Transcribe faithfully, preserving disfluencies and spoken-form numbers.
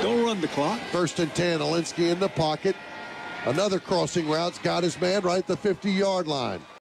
Don't run the clock. First and ten, Alinsky in the pocket. Another crossing route's got his man right at the fifty-yard line.